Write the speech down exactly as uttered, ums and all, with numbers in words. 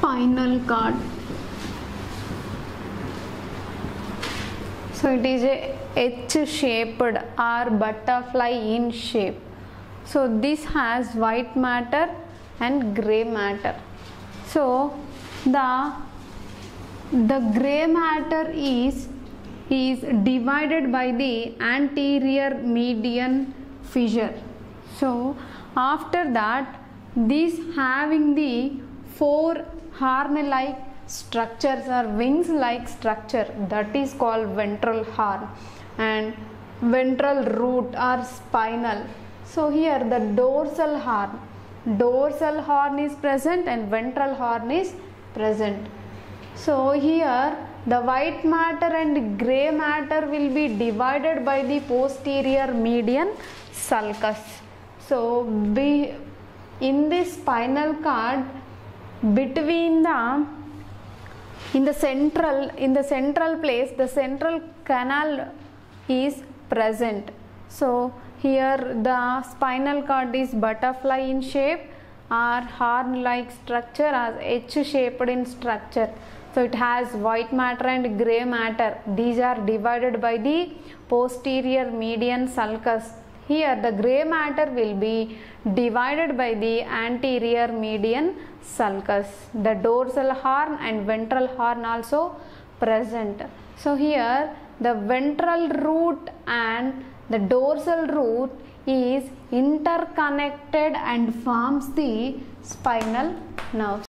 spinal cord. So it is a H-shaped or butterfly in shape. So this has white matter and gray matter. So the the gray matter is is divided by the anterior median fissure. So after that, this having the four horn-like structures or wings-like structure, that is called ventral horn and ventral root or spinal. So here the dorsal horn, dorsal horn is present and ventral horn is present. So here the white matter and gray matter will be divided by the posterior median sulcus. So be in this spinal cord, between the in the central in the central place, the central canal is present. So here the spinal cord is butterfly in shape or horn like structure as H shaped in structure. So it has white matter and gray matter. These are divided by the posterior median sulcus. Here the gray matter will be divided by the anterior median sulcus. The dorsal horn and ventral horn also present. So here the ventral root and the dorsal root is interconnected and forms the spinal nerves.